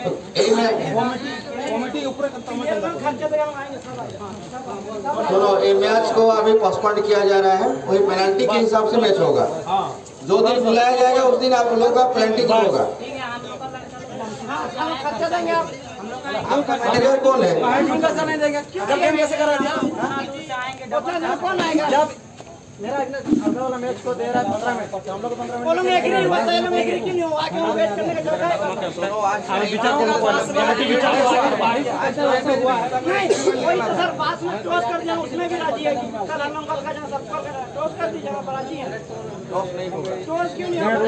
सुनो, ये मैच को अभी पोस्टपोन किया जा रहा है, वही पेनल्टी के हिसाब से मैच होगा। जो दिन बुलाया जाएगा उस दिन आप लोगों का पेनल्टी होगा। कौन है? मेरा अगला वाला मैच को दे रहा है 15 मिनट, हम लोग 15 मिनट बोलोगे एग्री नहीं होता है, लोग एग्री क्यों नहीं हो? आगे वो वेट करने का जगह है। चलो आज विचार को नहीं वही तो सर बात में टॉस कर दिया, उसमें भी राजी है कि कल हम लोग का जहां सब टॉस कर दीजिएगा, राजी है। टॉस नहीं होगा, टॉस क्यों नहीं होगा?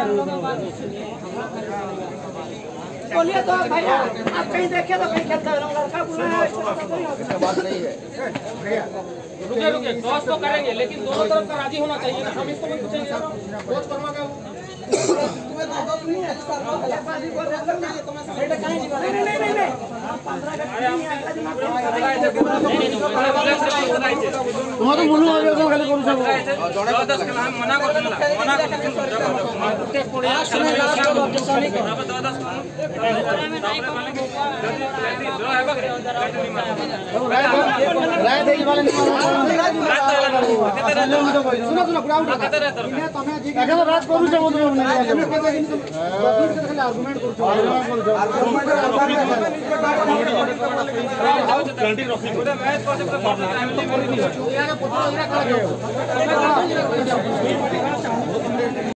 बोलिए तो भैया, आप कहीं देखे तो कहीं खेलता है लड़का बुरा है, बात नहीं है। रुके टॉस तो करेंगे लेकिन दोनों तरफ का राजी होना चाहिए ना। हम इसको भी पूछेंगे टॉस करवा के तुम्हें दो नहीं है सर पासी बोल रहे हैं बेटा कहां जीवा नहीं 15 का नहीं है तुम तो मुनु आ गयो तो खाली करू सब जणे 10 के हम मना कर देला मना कर उठे पड़े समय लास्ट को ऑब्जेक्शन नहीं कर 10 में नहीं राय देई वाले सुनो सुनो ग्राउंड तमे देखो रात करू छ बोलू हम आर्गुमेंट करू प्लांटी रखी मैच पर टाइम तो करी नहीं